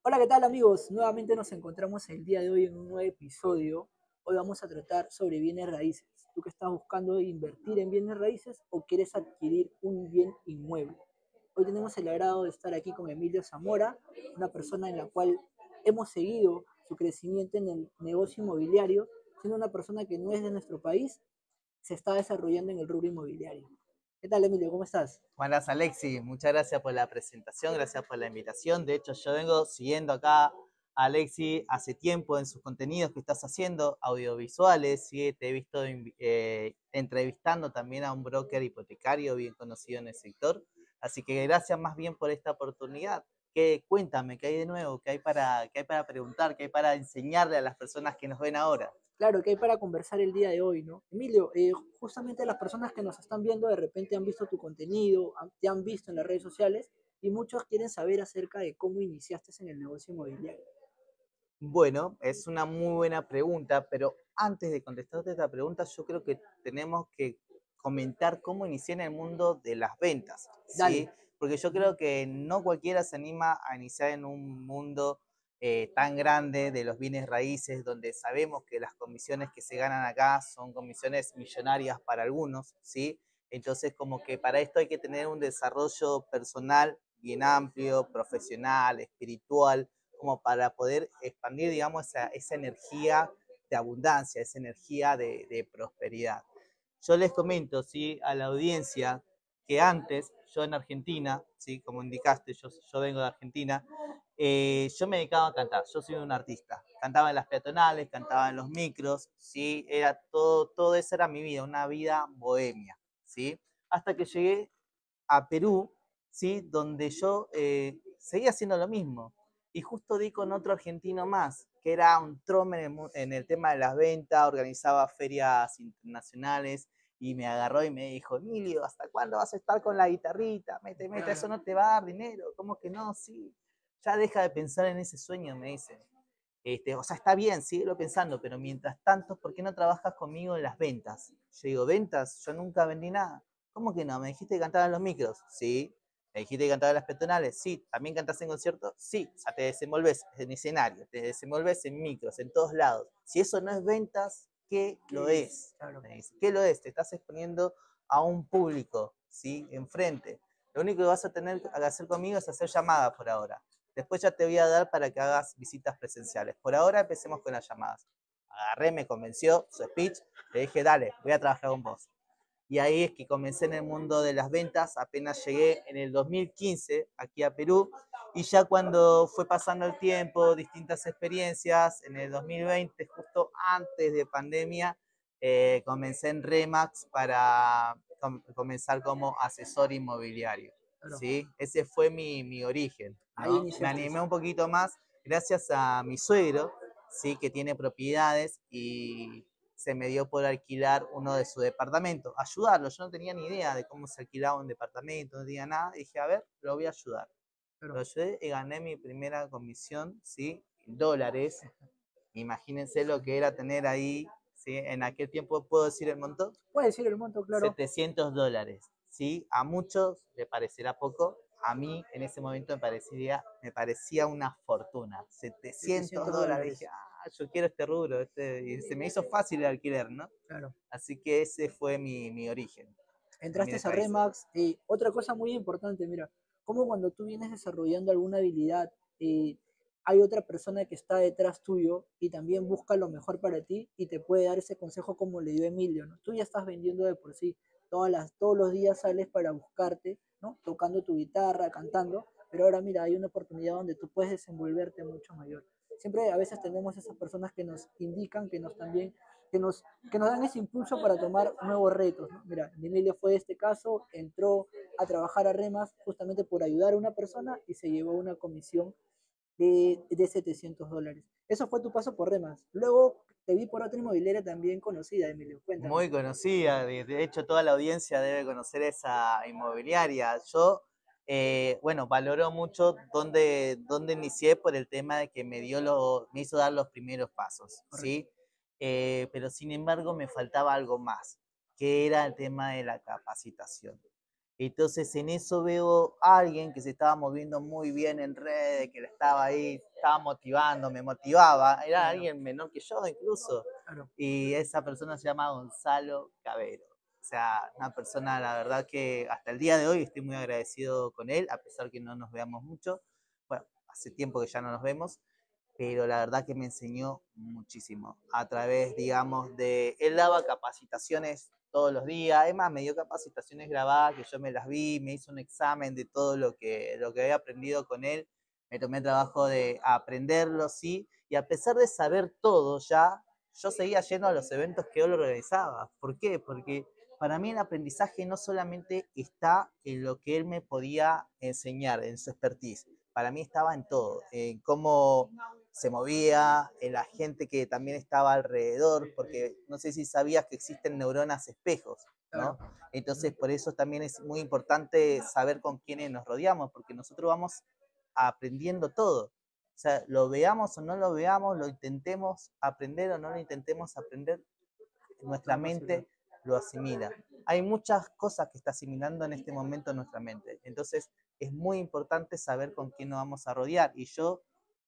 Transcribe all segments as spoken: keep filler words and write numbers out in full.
Hola, ¿qué tal amigos? Nuevamente nos encontramos el día de hoy en un nuevo episodio. Hoy vamos a tratar sobre bienes raíces. ¿Tú que estás buscando invertir en bienes raíces o quieres adquirir un bien inmueble? Hoy tenemos el agrado de estar aquí con Emilio Zamora, una persona en la cual hemos seguido su crecimiento en el negocio inmobiliario, siendo una persona que no es de nuestro país, se está desarrollando en el rubro inmobiliario. ¿Qué tal, Emilio? ¿Cómo estás? Buenas, Alexi, muchas gracias por la presentación, gracias por la invitación. De hecho, yo vengo siguiendo acá a Alexi hace tiempo en sus contenidos que estás haciendo, audiovisuales, ¿sí? Te he visto eh, entrevistando también a un broker hipotecario bien conocido en el sector. Así que gracias más bien por esta oportunidad. ¿Qué, cuéntame, qué hay de nuevo? ¿Qué hay para, qué hay para preguntar? ¿Qué hay para enseñarle a las personas que nos ven ahora? Claro, que hay para conversar el día de hoy, ¿no? Emilio, eh, justamente las personas que nos están viendo de repente han visto tu contenido, te han visto en las redes sociales y muchos quieren saber acerca de cómo iniciaste en el negocio inmobiliario. Bueno, es una muy buena pregunta, pero antes de contestarte esta pregunta, yo creo que tenemos que comentar cómo inicié en el mundo de las ventas, ¿sí? Dale. Porque yo creo que no cualquiera se anima a iniciar en un mundo eh, tan grande de los bienes raíces, donde sabemos que las comisiones que se ganan acá son comisiones millonarias para algunos, ¿sí? Entonces, como que para esto hay que tener un desarrollo personal bien amplio, profesional, espiritual, como para poder expandir, digamos, esa, esa energía de abundancia, esa energía de, de prosperidad. Yo les comento, ¿sí? A la audiencia que antes, yo en Argentina, ¿sí? Como indicaste, yo, yo vengo de Argentina, eh, yo me dedicaba a cantar, yo soy un artista. Cantaba en las peatonales, cantaba en los micros, ¿sí? Era todo, todo eso era mi vida, una vida bohemia, ¿sí? Hasta que llegué a Perú, ¿sí? Donde yo eh, seguía haciendo lo mismo. Y justo di con otro argentino más, que era un trome en el, en el tema de las ventas, organizaba ferias internacionales y me agarró y me dijo, Emilio, ¿hasta cuándo vas a estar con la guitarrita? Mete, mete, eso no te va a dar dinero. ¿Cómo que no? Sí. Ya deja de pensar en ese sueño, me dice. Este, o sea, está bien, síguelo pensando, pero mientras tanto, ¿por qué no trabajas conmigo en las ventas? Yo digo, ¿ventas? Yo nunca vendí nada. ¿Cómo que no? ¿Me dijiste que cantaba en los micros? Sí. ¿Me dijiste que cantaba en las peatonales? Sí. ¿También cantas en conciertos? Sí. O sea, te desenvolves en escenario, te desenvolves en micros, en todos lados. Si eso no es ventas, ¿qué lo ¿Qué es? es? Claro. Me dice. ¿Qué lo es? Te estás exponiendo a un público, ¿sí? Enfrente. Lo único que vas a tener que hacer conmigo es hacer llamadas por ahora. Después ya te voy a dar para que hagas visitas presenciales. Por ahora empecemos con las llamadas. Agarré, me convenció su speech, le dije, dale, voy a trabajar con vos. Y ahí es que comencé en el mundo de las ventas, apenas llegué en el dos mil quince aquí a Perú, y ya cuando fue pasando el tiempo, distintas experiencias, en el dos mil veinte, justo antes de pandemia, eh, comencé en Remax para com comenzar como asesor inmobiliario. Claro. ¿Sí? Ese fue mi, mi origen, Ahí ¿no? Me iniciaste. animé un poquito más gracias a mi suegro, ¿sí? Que tiene propiedades y se me dio por alquilar uno de sus departamentos, ayudarlo. Yo no tenía ni idea de cómo se alquilaba un departamento, no tenía nada. Dije, a ver, lo voy a ayudar. Lo Claro. ayudé y gané mi primera comisión, ¿sí? En dólares. Imagínense lo que era tener ahí, ¿sí? En aquel tiempo, ¿puedo decir el monto? Puedes decir el monto, claro. setecientos dólares, ¿sí? A muchos le parecerá poco, a mí en ese momento me parecía, me parecía una fortuna. setecientos setecientos dólares, dije, dólares. ah, yo quiero este rubro, este, y se me hizo fácil el alquiler, ¿no? Claro. Así que ese fue mi, mi origen en Entraste bienes a raíces. Remax. Eh, otra cosa muy importante, mira, como cuando tú vienes desarrollando alguna habilidad, eh, hay otra persona que está detrás tuyo y también busca lo mejor para ti y te puede dar ese consejo como le dio Emilio, ¿no? Tú ya estás vendiendo de por sí, todas las, todos los días sales para buscarte, ¿no? Tocando tu guitarra, cantando, pero ahora mira, hay una oportunidad donde tú puedes desenvolverte mucho mayor. Siempre a veces tenemos esas personas que nos indican, que nos también que nos, que nos dan ese impulso para tomar nuevos retos, ¿no? Mira, Emilio fue este caso, entró a trabajar a Remas justamente por ayudar a una persona y se llevó una comisión de, de setecientos dólares. Eso fue tu paso por Remas. Luego te vi por otra inmobiliaria también conocida, Emilio. Cuéntame. Muy conocida, de, de hecho toda la audiencia debe conocer esa inmobiliaria. Yo, eh, bueno, valoro mucho dónde, dónde inicié por el tema de que me, dio lo, me hizo dar los primeros pasos, Correcto. ¿sí? Eh, pero sin embargo me faltaba algo más, que era el tema de la capacitación. Entonces en eso veo a alguien que se estaba moviendo muy bien en redes, que estaba ahí estaba motivando, me motivaba, era Claro. alguien menor que yo incluso, Claro. y esa persona se llama Gonzalo Cabero. O sea, una persona, la verdad que hasta el día de hoy estoy muy agradecido con él, a pesar que no nos veamos mucho. Bueno, hace tiempo que ya no nos vemos, pero la verdad que me enseñó muchísimo a través, digamos, de... Él daba capacitaciones todos los días, además me dio capacitaciones grabadas que yo me las vi, me hizo un examen de todo lo que, lo que había aprendido con él, me tomé el trabajo de aprenderlo, sí, y a pesar de saber todo ya, yo seguía yendo a los eventos que él organizaba. ¿Por qué? Porque para mí el aprendizaje no solamente está en lo que él me podía enseñar, en su expertise, para mí estaba en todo, en cómo se movía, en la gente que también estaba alrededor, porque no sé si sabías que existen neuronas espejos, ¿no? Claro. Entonces, por eso también es muy importante saber con quiénes nos rodeamos, porque nosotros vamos aprendiendo todo. O sea, lo veamos o no lo veamos, lo intentemos aprender o no lo intentemos aprender, nuestra mente lo asimila. Hay muchas cosas que está asimilando en este momento nuestra mente. Entonces, es muy importante saber con quién nos vamos a rodear. Y yo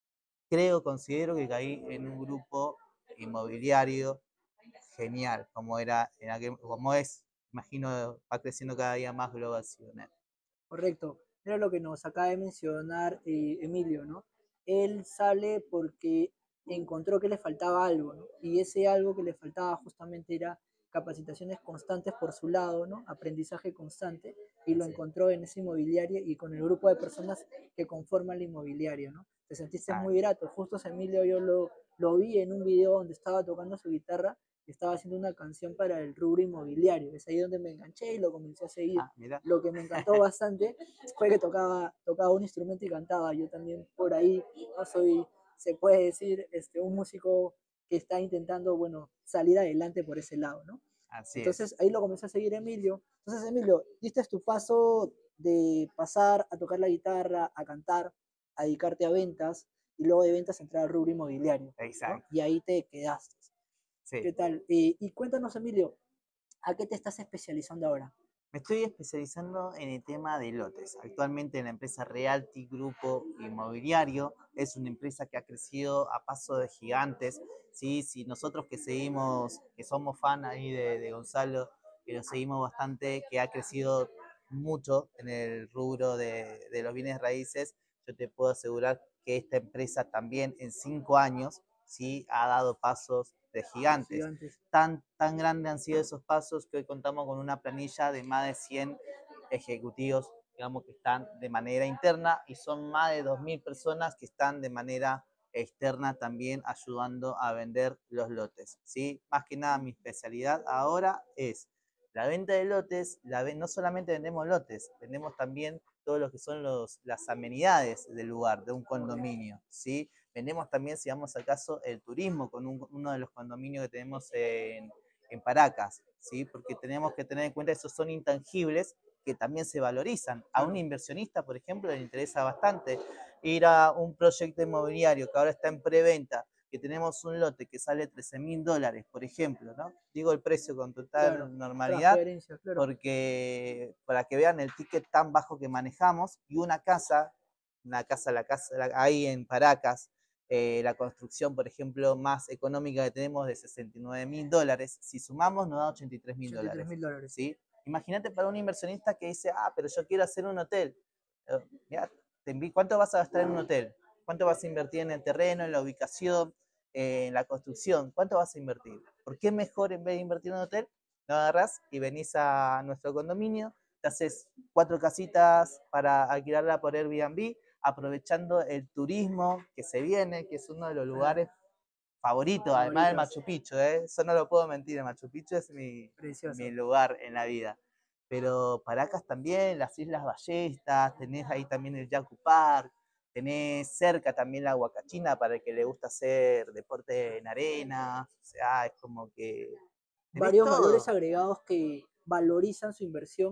creo, considero que caí en un grupo inmobiliario genial, como era, en aquel, como es, imagino, va creciendo cada día más Global Ciudad. Correcto. Era lo que nos acaba de mencionar eh, Emilio, ¿no? Él sale porque encontró que le faltaba algo, ¿no? Y ese algo que le faltaba justamente era capacitaciones constantes por su lado, ¿no? Aprendizaje constante, y lo Sí, encontró en esa inmobiliaria y con el grupo de personas que conforman la inmobiliaria, ¿no? Te sentiste muy exacto. grato. Justo ese Emilio yo lo, lo vi en un video donde estaba tocando su guitarra y estaba haciendo una canción para el rubro inmobiliario. Es ahí donde me enganché y lo comencé a seguir. Ah, mira. Lo que me encantó bastante fue que tocaba, tocaba un instrumento y cantaba. Yo también por ahí no soy, se puede decir, este, un músico que está intentando, bueno, salir adelante por ese lado, ¿no? Así es. Entonces ahí lo comencé a seguir Emilio. Entonces, Emilio, diste tu paso de pasar a tocar la guitarra, a cantar, a dedicarte a ventas y luego de ventas entrar al rubro inmobiliario, ¿no? Exacto. Y ahí te quedaste. Sí. ¿Qué tal? Eh, y cuéntanos, Emilio, ¿a qué te estás especializando ahora? Me estoy especializando en el tema de lotes. Actualmente en la empresa Realty Grupo Inmobiliario. Es una empresa que ha crecido a paso de gigantes. Sí, sí, nosotros que seguimos, que somos fan ahí de, de Gonzalo, que lo seguimos bastante, que ha crecido mucho en el rubro de, de los bienes raíces, yo te puedo asegurar que esta empresa también en cinco años sí ha dado pasos de gigantes. Gigantes. Tan, tan grandes han sido esos pasos que hoy contamos con una planilla de más de cien ejecutivos, digamos, que están de manera interna, y son más de dos mil personas que están de manera externa también ayudando a vender los lotes, ¿sí? Más que nada mi especialidad ahora es la venta de lotes. La, no solamente vendemos lotes, vendemos también todo lo que son los, las amenidades del lugar, de un condominio, ¿sí? Vendemos también, si vamos al caso, el turismo con un, uno de los condominios que tenemos en, en Paracas, ¿sí? Porque tenemos que tener en cuenta que esos son intangibles que también se valorizan. A un inversionista, por ejemplo, le interesa bastante ir a un proyecto inmobiliario que ahora está en preventa, que tenemos un lote que sale trece mil dólares, por ejemplo, ¿no? Digo el precio con total Claro, normalidad, transferencia, claro. porque para que vean el ticket tan bajo que manejamos, y una casa, una casa, la casa la, ahí en Paracas, eh, la construcción, por ejemplo, más económica que tenemos de sesenta y nueve mil dólares, si sumamos nos da ochenta y tres mil ochenta y tres dólares, mil dólares. ¿sí? Imagínate para un inversionista que dice, ah, pero yo quiero hacer un hotel. Eh, mirá, te ¿cuánto vas a gastar en un hotel? ¿Cuánto vas a invertir en el terreno, en la ubicación, eh, en la construcción? ¿Cuánto vas a invertir? ¿Por qué mejor, en vez de invertir en un hotel, lo agarrás y venís a nuestro condominio, te haces cuatro casitas para alquilarla por Airbnb, aprovechando el turismo que se viene, que es uno de los lugares favoritos, además del Favoritos. Machu Picchu, ¿eh? Eso no lo puedo mentir, el Machu Picchu es mi, mi Precioso. lugar en la vida. Pero Paracas también, las Islas Ballestas, tenés ahí también el Yacu Park, tenés cerca también la Huacachina para el que le gusta hacer deporte en arena, o sea, es como que tenés Varios valores todo. agregados que valorizan su inversión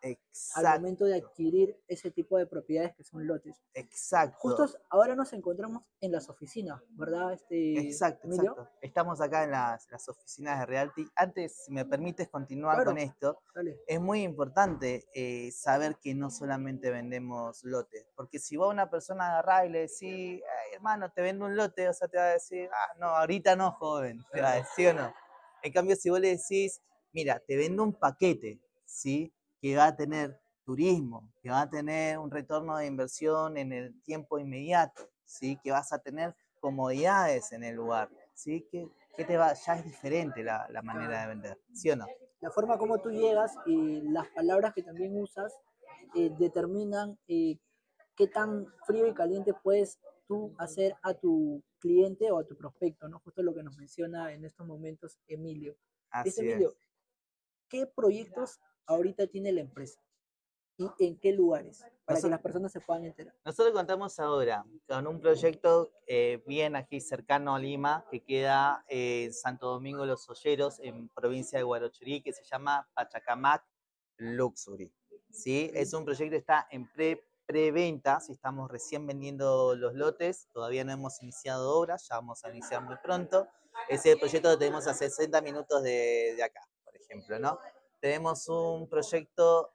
al Exacto, momento de adquirir ese tipo de propiedades que son lotes. Justo exacto. ahora nos encontramos en las oficinas, ¿verdad, este Exacto, Emilio? exacto. Estamos acá en las, las oficinas de Realty. Antes, si me permites continuar con Claro, esto, dale. es muy importante eh, saber que no solamente vendemos lotes, porque si vos a una persona agarrás y le decís, "Ay, hermano, te vendo un lote", o sea, te va a decir, ah, no, ahorita no, joven, te va a Claro. decir o no. En cambio, si vos le decís, mira, te vendo un paquete, ¿sí? Que va a tener turismo, que va a tener un retorno de inversión en el tiempo inmediato, ¿sí? Que vas a tener comodidades en el lugar, ¿sí? Que, que te va, ya es diferente la, la manera de Claro. vender, ¿sí o no? La forma como tú llegas y las palabras que también usas eh, determinan eh, qué tan frío y caliente puedes tú hacer a tu cliente o a tu prospecto, ¿no? Justo lo que nos menciona en estos momentos Emilio. Este Así Emilio, es. ¿qué proyectos ahorita tiene la empresa? ¿Y en qué lugares? Para que las Nosotros, personas se puedan enterar. nosotros contamos ahora con un proyecto eh, bien aquí cercano a Lima, que queda eh, en Santo Domingo de los Olleros, en provincia de Guarochirí, que se llama Pachacamac Luxury. ¿Sí? ¿Ok? Es un proyecto que está en pre, preventa, si estamos recién vendiendo los lotes, todavía no hemos iniciado obras, ya vamos a iniciar muy pronto. Ese proyecto lo tenemos a sesenta minutos de, de acá, por ejemplo, ¿no? Tenemos un proyecto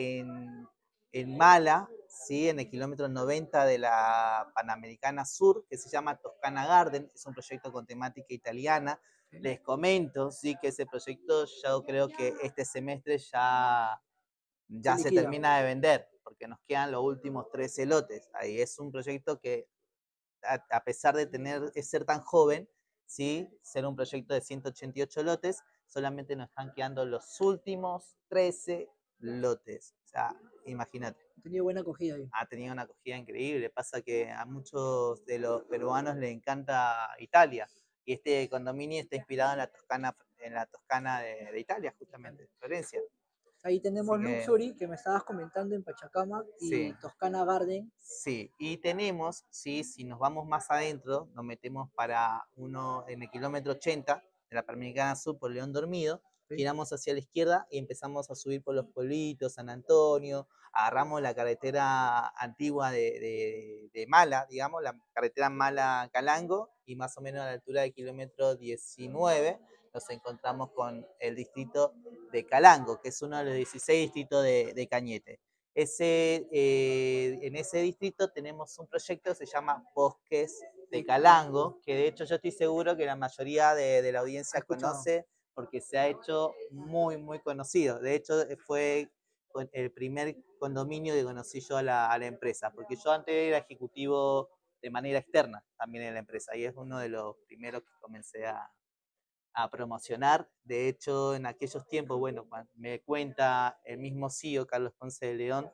en, en Mala, ¿sí? En el kilómetro noventa de la Panamericana Sur, que se llama Toscana Garden, es un proyecto con temática italiana. ¿Ok? Les comento, sí, que ese proyecto yo creo que este semestre ya, Se ya se liquida. termina de vender, porque nos quedan los últimos trece lotes. Ahí es un proyecto que, a, a pesar de tener, es ser tan joven, ¿sí? Ser un proyecto de ciento ochenta y ocho lotes, solamente nos están quedando los últimos trece lotes. O sea, imagínate. Ha tenido buena acogida ahí. Ha tenido una acogida increíble. Pasa que a muchos de los peruanos les encanta Italia. Y este condominio está inspirado en la Toscana, en la Toscana de, de Italia, justamente, Florencia. Ahí Así tenemos que Luxury, que me estabas comentando en Pachacama, y sí, Toscana Garden. sí. Y tenemos, sí, si nos vamos más adentro, nos metemos para uno en el kilómetro ochenta de la Panamericana Sur por León Dormido, ¿Ok? giramos hacia la izquierda y empezamos a subir por los pueblitos, San Antonio, agarramos la carretera antigua de, de, de Mala, digamos, la carretera Mala-Calango, y más o menos a la altura del kilómetro diecinueve nos encontramos con el distrito de Calango, que es uno de los dieciséis distritos de, de Cañete. Ese, eh, en ese distrito tenemos un proyecto que se llama Bosques de Calango, que de hecho yo estoy seguro que la mayoría de, de la ¿Ha audiencia escuchado? conoce porque se ha hecho muy, muy conocido. De hecho, fue el primer condominio que conocí yo a la, a la empresa, porque yo antes era ejecutivo de manera externa también en la empresa y es uno de los primeros que comencé a, a promocionar. De hecho, en aquellos tiempos, bueno, me cuenta el mismo C E O, Carlos Ponce de León,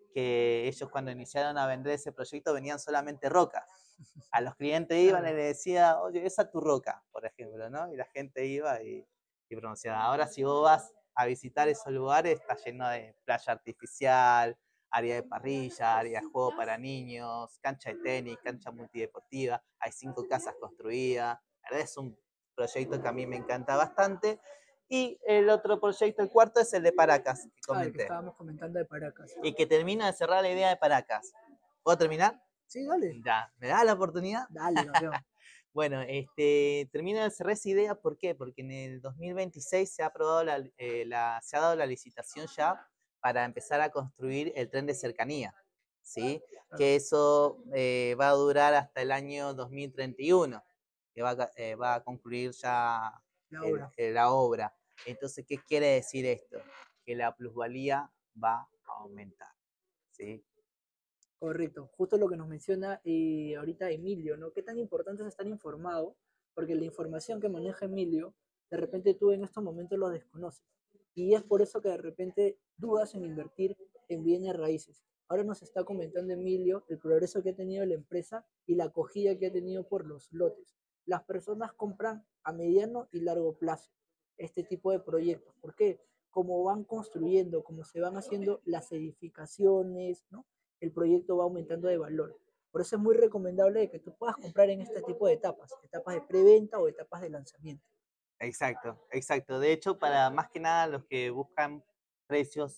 que ellos cuando iniciaron a vender ese proyecto venían solamente rocas. A los clientes iban Claro. y les decía, oye, esa es tu roca, por ejemplo, ¿no? Y la gente iba y, y promocionaba. Ahora si vos vas a visitar esos lugares, está lleno de playa artificial, área de parrilla, área de juego para niños, cancha de tenis, cancha multideportiva, hay cinco casas construidas. La verdad es un proyecto que a mí me encanta bastante. Y el otro proyecto, el cuarto, es el de Paracas, que Ah, el que comenté. estábamos comentando de Paracas. Y que termina de cerrar la idea de Paracas. ¿Puedo terminar? Sí, dale. Ya, ¿me da la oportunidad? Dale, campeón. Bueno, este, termino de cerrar esa idea, ¿por qué? Porque en el dos mil veintiséis se ha, aprobado la, eh, la, se ha dado la licitación ya para empezar a construir el tren de cercanía, ¿sí? Claro. Que eso eh, va a durar hasta el año dos mil treinta y uno, que va, a- eh, va a concluir ya La el- obra. el- la obra. Entonces, ¿qué quiere decir esto? Que la plusvalía va a aumentar, ¿sí? Correcto. Justo lo que nos menciona eh, ahorita Emilio, ¿no? Qué tan importante es estar informado, porque la información que maneja Emilio, de repente tú en estos momentos lo desconoces. Y es por eso que de repente dudas en invertir en bienes raíces. Ahora nos está comentando Emilio el progreso que ha tenido la empresa y la acogida que ha tenido por los lotes. Las personas compran a mediano y largo plazo este tipo de proyectos. ¿Por qué? Como van construyendo, como se van haciendo las edificaciones, ¿no? El proyecto va aumentando de valor. Por eso es muy recomendable que tú puedas comprar en este tipo de etapas, etapas de preventa o etapas de lanzamiento. Exacto, exacto. De hecho, para más que nada los que buscan precios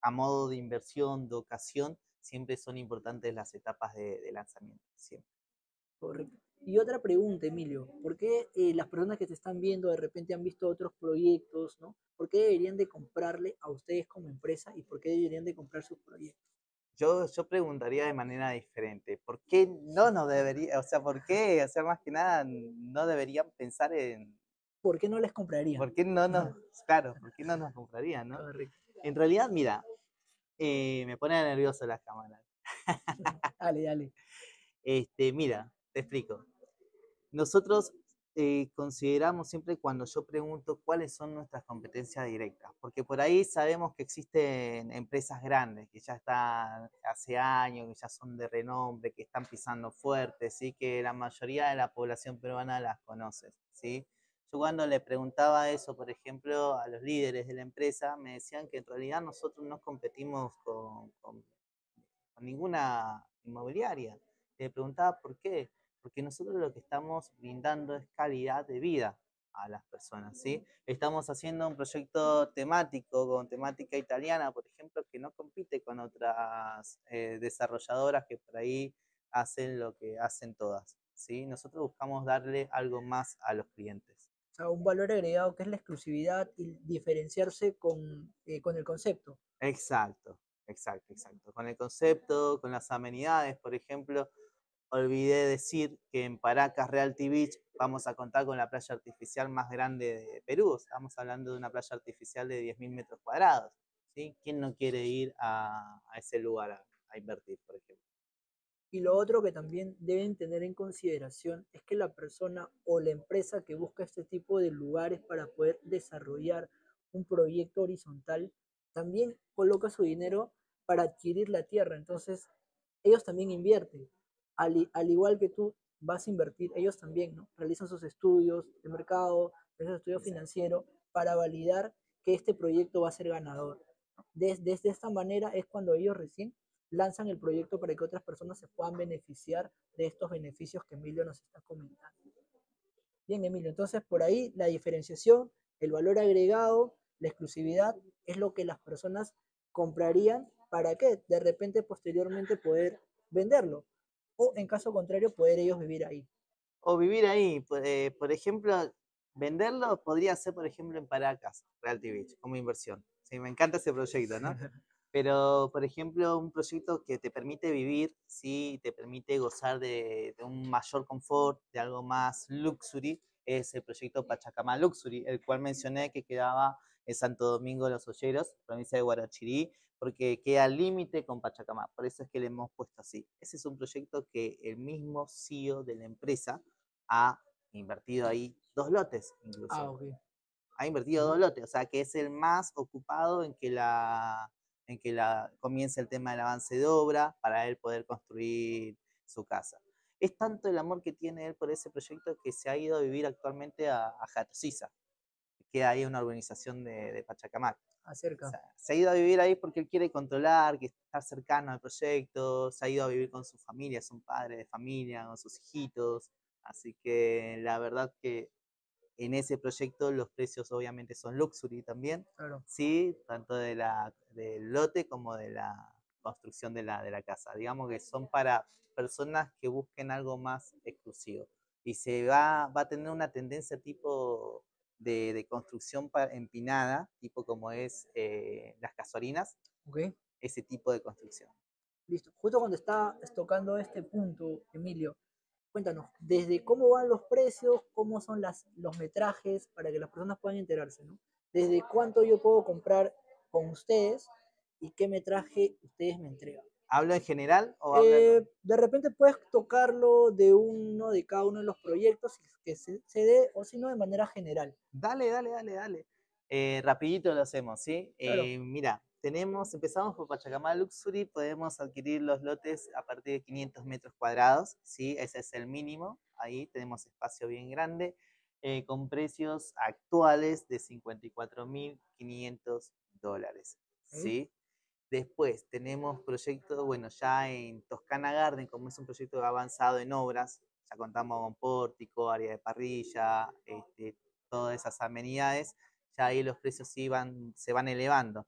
a modo de inversión, de ocasión, siempre son importantes las etapas de, de lanzamiento, siempre. Correcto. Y otra pregunta, Emilio, ¿por qué eh, las personas que te están viendo de repente han visto otros proyectos, ¿no? ¿Por qué deberían de comprarle a ustedes como empresa y por qué deberían de comprar sus proyectos? Yo, yo preguntaría de manera diferente, ¿por qué no nos debería, o sea, por qué, o sea, más que nada, no deberían pensar en, ¿Por qué no les comprarían? por qué no nos, claro, por qué no nos comprarían, ¿no? Correcto. En realidad, mira, eh, me pone nervioso las cámaras. Dale, dale. Este, mira, te explico. Nosotros eh, consideramos siempre cuando yo pregunto cuáles son nuestras competencias directas, porque por ahí sabemos que existen empresas grandes que ya están hace años, que ya son de renombre, que están pisando fuerte, ¿sí? Que la mayoría de la población peruana las conoce, ¿sí? Yo cuando le preguntaba eso, por ejemplo, a los líderes de la empresa, me decían que en realidad nosotros no competimos con, con, con ninguna inmobiliaria. Le preguntaba por qué, porque nosotros lo que estamos brindando es calidad de vida a las personas, ¿sí? Estamos haciendo un proyecto temático con temática italiana, por ejemplo, que no compite con otras eh, desarrolladoras que por ahí hacen lo que hacen todas, ¿sí? Nosotros buscamos darle algo más a los clientes. O sea, un valor agregado que es la exclusividad y diferenciarse con, eh, con el concepto. Exacto, exacto, exacto. Con el concepto, con las amenidades, por ejemplo, olvidé decir que en Paracas Realty Beach vamos a contar con la playa artificial más grande de Perú. Estamos hablando de una playa artificial de diez mil metros cuadrados, ¿sí? ¿Quién no quiere ir a, a ese lugar a, a invertir, por ejemplo? Y lo otro que también deben tener en consideración es que la persona o la empresa que busca este tipo de lugares para poder desarrollar un proyecto horizontal también coloca su dinero para adquirir la tierra. Entonces, ellos también invierten. Al, al igual que tú vas a invertir, ellos también, ¿no? Realizan sus estudios de mercado, esos estudios financieros para validar que este proyecto va a ser ganador. Desde, desde esta manera es cuando ellos recién lanzan el proyecto para que otras personas se puedan beneficiar de estos beneficios que Emilio nos está comentando. Bien, Emilio, entonces por ahí la diferenciación, el valor agregado, la exclusividad es lo que las personas comprarían para que de repente posteriormente poder venderlo o en caso contrario poder ellos vivir ahí. O vivir ahí, por, eh, por ejemplo, venderlo podría ser, por ejemplo, en Paracas Realty Beach, como inversión. Sí, me encanta ese proyecto, ¿no? Pero, por ejemplo, un proyecto que te permite vivir, sí, te permite gozar de, de un mayor confort, de algo más luxury, es el proyecto Pachacama Luxury, el cual mencioné que quedaba en Santo Domingo de los Olleros, provincia de Guarachirí, porque queda al límite con Pachacama. Por eso es que le hemos puesto así. Ese es un proyecto que el mismo C E O de la empresa ha invertido ahí dos lotes, Ah, incluso. ok. Ha invertido dos lotes, o sea que es el más ocupado en que la en que la, comience el tema del avance de obra para él poder construir su casa. Es tanto el amor que tiene él por ese proyecto que se ha ido a vivir actualmente a, a Jatosiza, que queda ahí una urbanización de, de Pachacamac. O Acerca. sea, se ha ido a vivir ahí porque él quiere controlar, que estar cercano al proyecto, se ha ido a vivir con su familia, es un padre de familia, con sus hijitos, así que la verdad que en ese proyecto los precios obviamente son luxury también, Claro. sí, tanto de la, del lote como de la construcción de la, de la casa. Digamos que son para personas que busquen algo más exclusivo. Y se va, va a tener una tendencia tipo de, de construcción empinada, tipo como es eh, las casorinas, Ok. ese tipo de construcción. Listo. Justo cuando está tocando este punto, Emilio, cuéntanos, desde cómo van los precios, cómo son las, los metrajes, para que las personas puedan enterarse, ¿no? Desde cuánto yo puedo comprar con ustedes y qué metraje ustedes me entregan. ¿Hablo en general o hablo en... Eh, de repente puedes tocarlo de uno de cada uno de los proyectos que se, se dé, o si no, de manera general. Dale, dale, dale, dale. Eh, rapidito lo hacemos, ¿sí? Claro. Eh, mira, tenemos, empezamos por Pachacamac Luxury, podemos adquirir los lotes a partir de quinientos metros cuadrados, ¿sí? Ese es el mínimo, ahí tenemos espacio bien grande, eh, con precios actuales de cincuenta y cuatro mil quinientos dólares, ¿Okay? ¿sí? Después tenemos proyectos, bueno, ya en Toscana Garden, como es un proyecto avanzado en obras, ya contamos con pórtico, área de parrilla, este, todas esas amenidades, ya ahí los precios sí van, se van elevando.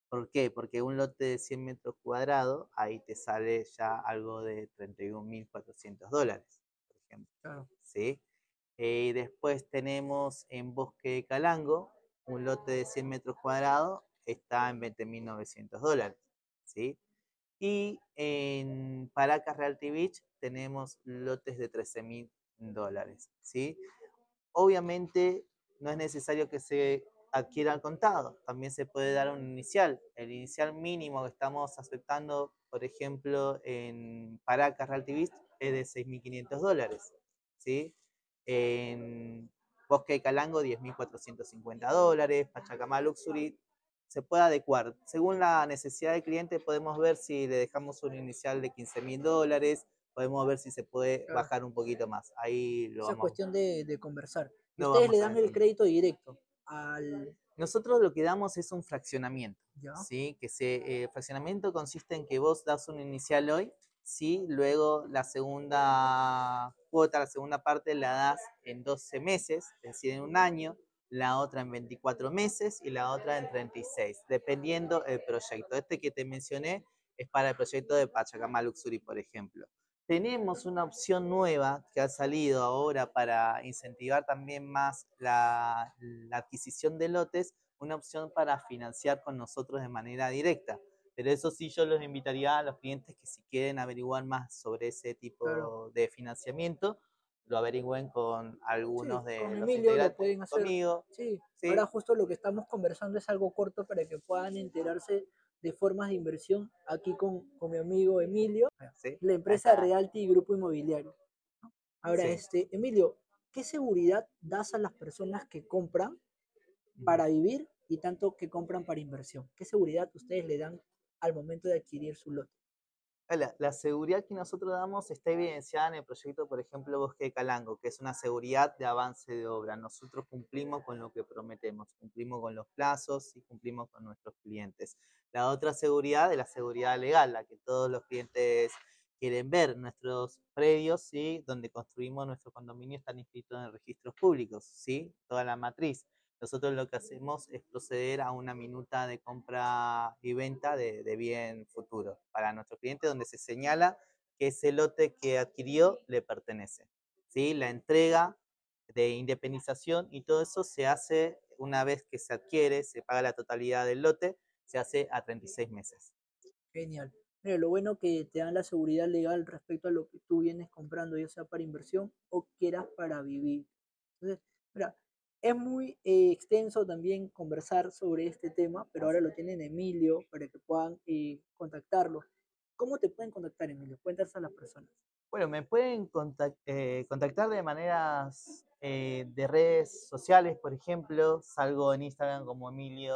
¿Por qué? Porque un lote de cien metros cuadrados, ahí te sale ya algo de treinta y un mil cuatrocientos dólares, por ejemplo. Claro. ¿Sí? Eh, después tenemos en Bosque de Calango, un lote de cien metros cuadrados, está en veinte mil novecientos dólares. ¿Sí? Y en Paracas Realty Beach tenemos lotes de trece mil dólares. ¿Sí? Obviamente no es necesario que se adquiera al contado, también se puede dar un inicial. El inicial mínimo que estamos aceptando, por ejemplo, en Paracas Realty Beach es de seis mil quinientos dólares. ¿Sí? En Bosque de Calango diez mil cuatrocientos cincuenta dólares, Pachacama Luxury se puede adecuar. Según la necesidad del cliente podemos ver si le dejamos un inicial de quince mil dólares, podemos ver si se puede Claro. bajar un poquito más. Ahí lo Esa es vamos, cuestión de, de conversar. Y lo ustedes le vamos a dan el definir. crédito directo al... Nosotros lo que damos es un fraccionamiento, ¿Ya? ¿sí? Que se, eh, fraccionamiento consiste en que vos das un inicial hoy, ¿sí? Luego la segunda cuota, la segunda parte la das en doce meses, es decir, en un año, la otra en veinticuatro meses y la otra en treinta y seis, dependiendo el proyecto. Este que te mencioné es para el proyecto de Pachacama Luxury, por ejemplo. Tenemos una opción nueva que ha salido ahora para incentivar también más la, la adquisición de lotes, una opción para financiar con nosotros de manera directa. Pero eso sí, yo los invitaría a los clientes que si quieren averiguar más sobre ese Claro. tipo de financiamiento, lo averigüen con Sí, algunos con de los Emilio lo integrantes, pueden hacer. conmigo, Sí, ahora ¿sí? justo lo que estamos conversando es algo corto para que puedan enterarse de formas de inversión aquí con, con mi amigo Emilio, ¿Sí? la Ahí empresa está. Realty y Grupo Inmobiliario. Ahora, Sí. este, Emilio, ¿qué seguridad das a las personas que compran Ujú. para vivir y tanto que compran para inversión? ¿Qué seguridad ustedes le dan al momento de adquirir su lote? La, la seguridad que nosotros damos está evidenciada en el proyecto, por ejemplo, Bosque de Calango, que es una seguridad de avance de obra. Nosotros cumplimos con lo que prometemos, cumplimos con los plazos y cumplimos con nuestros clientes. La otra seguridad es la seguridad legal, la que todos los clientes quieren ver. Nuestros predios, ¿sí? Donde construimos nuestro condominio están inscritos en registros públicos, ¿sí? Toda la matriz. Nosotros lo que hacemos es proceder a una minuta de compra y venta de, de bien futuro para nuestro cliente, donde se señala que ese lote que adquirió le pertenece. ¿Sí? La entrega de independización y todo eso se hace una vez que se adquiere, se paga la totalidad del lote, se hace a treinta y seis meses. Genial. Mira, lo bueno que te dan la seguridad legal respecto a lo que tú vienes comprando, ya sea para inversión o quieras para vivir. Entonces, mira, es muy eh, extenso también conversar sobre este tema, pero ahora lo tienen Emilio para que puedan eh, contactarlo. ¿Cómo te pueden contactar, Emilio? Cuéntanos a las personas. Bueno, me pueden contact- eh, contactar de maneras eh, de redes sociales, por ejemplo, salgo en Instagram como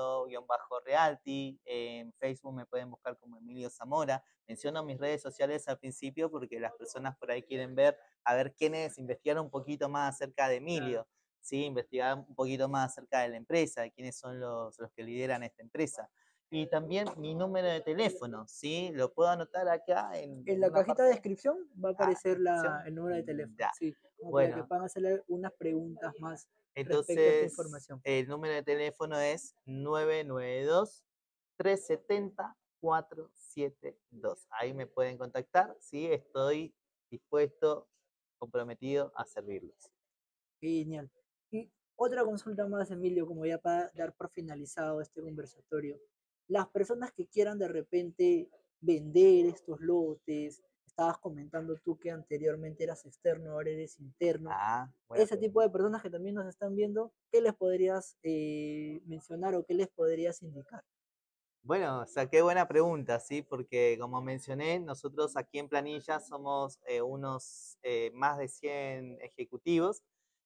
Emilio-Realty, en Facebook me pueden buscar como Emilio Zamora. Menciono mis redes sociales al principio porque las personas por ahí quieren ver, a ver quiénes, investigar un poquito más acerca de Claro. Emilio, ¿sí? Investigar un poquito más acerca de la empresa, de quiénes son los, los que lideran esta empresa. Y también mi número de teléfono, ¿sí? Lo puedo anotar acá en, En en la una cajita de parte. descripción va a Ah, aparecer la, descripción. el número de teléfono, Ya. sí, como para que Bueno, puedan hacerle unas preguntas más respecto a esta entonces información. el número de teléfono es nueve nueve dos, tres siete cero, cuatro siete dos. Ahí me pueden contactar, sí, estoy dispuesto, comprometido a servirlos. Genial. Y otra consulta más, Emilio, como ya para dar por finalizado este conversatorio. Las personas que quieran de repente vender estos lotes, estabas comentando tú que anteriormente eras externo, ahora eres interno. Ah, buena Ese tipo pregunta. de personas que también nos están viendo, ¿qué les podrías eh, mencionar o qué les podrías indicar? Bueno, o sea, qué buena pregunta, ¿sí? Porque como mencioné, nosotros aquí en Planilla somos eh, unos eh, más de cien ejecutivos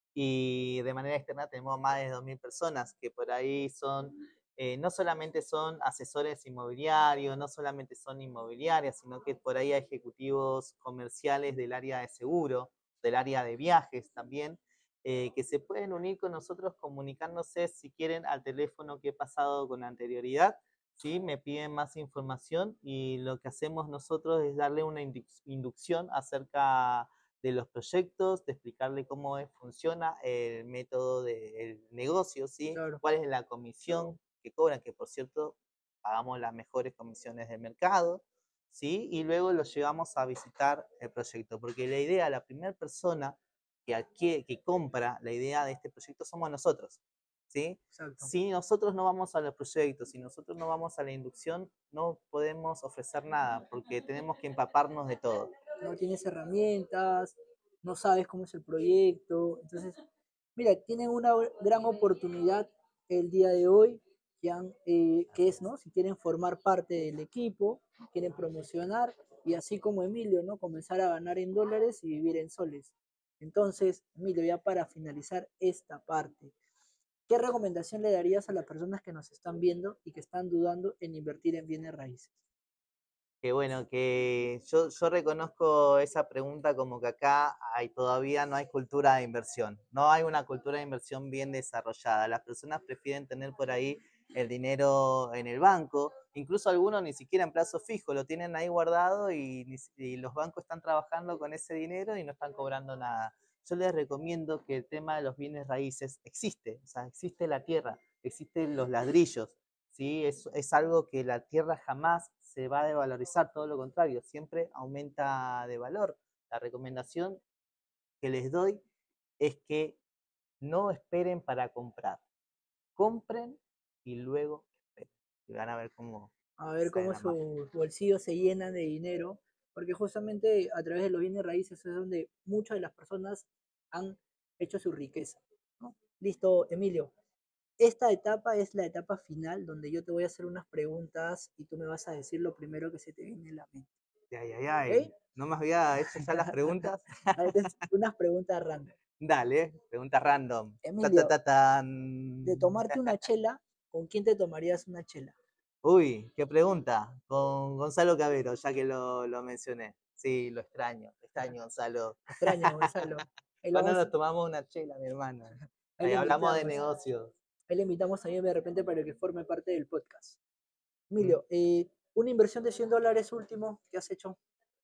y de manera externa tenemos más de dos mil personas que por ahí son, eh, no solamente son asesores inmobiliarios, no solamente son inmobiliarias, sino que por ahí hay ejecutivos comerciales del área de seguro, del área de viajes también, eh, que se pueden unir con nosotros comunicándose si quieren al teléfono que he pasado con anterioridad. ¿Sí? Me piden más información y lo que hacemos nosotros es darle una inducción acerca de los proyectos, de explicarle cómo es, funciona el método del negocio, ¿sí? Claro. Cuál es la comisión que cobran, que por cierto, pagamos las mejores comisiones del mercado, ¿sí? Y luego los llevamos a visitar el proyecto, porque la idea, la primera persona que, adquiere, que compra la idea de este proyecto somos nosotros, ¿sí? Exacto. Si nosotros no vamos a los proyectos, si nosotros no vamos a la inducción, no podemos ofrecer nada, porque tenemos que empaparnos de todo. No tienes herramientas, no sabes cómo es el proyecto. Entonces, mira, tienen una gran oportunidad el día de hoy, que, han, eh, que es, ¿no? Si quieren formar parte del equipo, quieren promocionar y así como Emilio, ¿no? Comenzar a ganar en dólares y vivir en soles. Entonces, Emilio, ya para finalizar esta parte, ¿qué recomendación le darías a las personas que nos están viendo y que están dudando en invertir en bienes raíces? Que bueno, que yo, yo reconozco esa pregunta como que acá hay, todavía no hay cultura de inversión, no hay una cultura de inversión bien desarrollada. Las personas prefieren tener por ahí el dinero en el banco, incluso algunos ni siquiera en plazo fijo, lo tienen ahí guardado y, y los bancos están trabajando con ese dinero y no están cobrando nada. Yo les recomiendo que el tema de los bienes raíces existe, o sea, existe la tierra, existen los ladrillos, ¿sí? Es, es algo que la tierra jamás se va a devalorizar, todo lo contrario, siempre aumenta de valor. La recomendación que les doy es que no esperen para comprar, compren y luego esperen. Y van a ver cómo A ver sale cómo la magia. sus bolsillos se llenan de dinero, porque justamente a través de los bienes raíces es donde muchas de las personas han hecho su riqueza, ¿no? Listo, Emilio. Esta etapa es la etapa final donde yo te voy a hacer unas preguntas y tú me vas a decir lo primero que se te viene en la mente. Ay, ay, ay. ¿Ok? ¿No me había hecho ya las preguntas? A ver, unas preguntas random. Dale, pregunta random. Ta, ta, Emilio, ta, tan. de tomarte una chela, ¿con quién te tomarías una chela? Uy, qué pregunta. Con Gonzalo Cabero, ya que lo, lo mencioné. Sí, lo extraño, extraño, Gonzalo. Extraña, Gonzalo. Ahí, lo Cuando vamos, nos tomamos una chela, mi hermano. ahí Ahí le hablamos de invitamos. negocios. Ahí le invitamos también de repente para que forme parte del podcast. Mm. Emilio, eh, una inversión de cien dólares último que has hecho.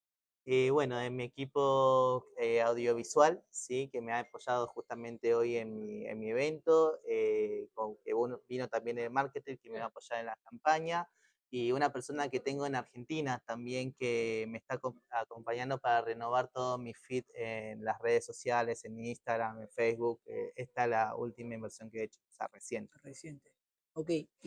Eh, bueno, en mi equipo eh, audiovisual, sí, que me ha apoyado justamente hoy en mi, en mi evento, eh, con, que uno, vino también el marketing, que me va a apoyar en la campaña, y una persona que tengo en Argentina también que me está acompañando para renovar todo mi feed en las redes sociales, en Instagram, en Facebook. Eh, esta es la última inversión que he hecho, o sea, reciente. Reciente. Ok,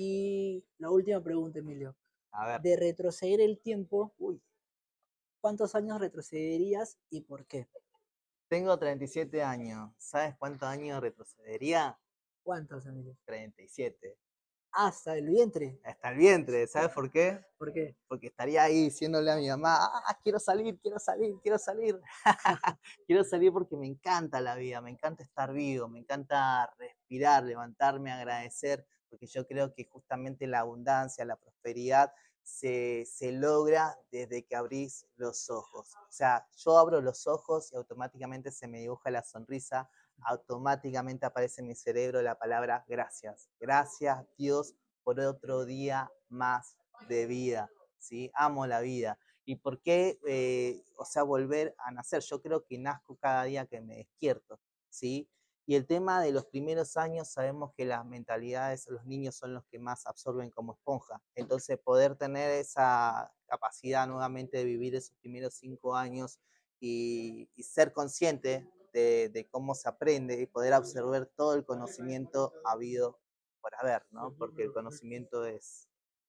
y la última pregunta, Emilio. A ver, De retroceder el tiempo, uy, ¿cuántos años retrocederías y por qué? tengo treinta y siete años, ¿sabes cuántos años retrocedería? ¿Cuántos, Emilio? treinta y siete. Hasta el vientre. Hasta el vientre, ¿sabes por qué? ¿Por qué? Porque estaría ahí diciéndole a mi mamá, ah, quiero salir, quiero salir, quiero salir. Quiero salir porque me encanta la vida, me encanta estar vivo, me encanta respirar, levantarme, agradecer, porque yo creo que justamente la abundancia, la prosperidad se, se logra desde que abrís los ojos. O sea, yo abro los ojos y automáticamente se me dibuja la sonrisa, automáticamente aparece en mi cerebro la palabra gracias. Gracias, Dios, por otro día más de vida. ¿Sí? Amo la vida. ¿Y por qué, eh, o sea, volver a nacer? Yo creo que nazco cada día que me despierto, ¿sí? Y el tema de los primeros años, sabemos que las mentalidades, los niños son los que más absorben como esponja. Entonces, poder tener esa capacidad nuevamente de vivir esos primeros cinco años y, y ser consciente de, de cómo se aprende y poder absorber todo el conocimiento habido por haber, ¿no? Porque el conocimiento es...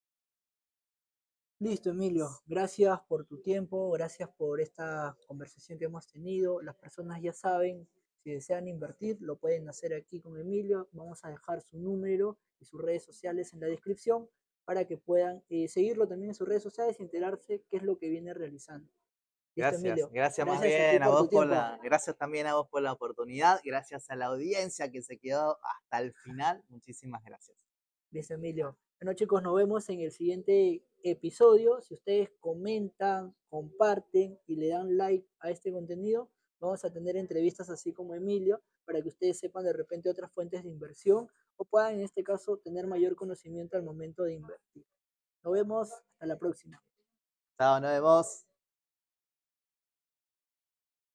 Listo, Emilio. Gracias por tu tiempo, gracias por esta conversación que hemos tenido. Las personas ya saben, si desean invertir, lo pueden hacer aquí con Emilio. Vamos a dejar su número y sus redes sociales en la descripción para que puedan eh, seguirlo también en sus redes sociales y enterarse qué es lo que viene realizando. Listo, Gracias, Emilio. gracias más Gracias a ti bien a por tu vos por tiempo. la, gracias también a vos por la oportunidad, gracias a la audiencia que se quedó hasta el final, muchísimas gracias. Listo, Emilio. Bueno, chicos, nos vemos en el siguiente episodio. Si ustedes comentan, comparten y le dan like a este contenido, vamos a tener entrevistas así como Emilio para que ustedes sepan de repente otras fuentes de inversión o puedan en este caso tener mayor conocimiento al momento de invertir. Nos vemos, hasta la próxima. Chao, nos vemos.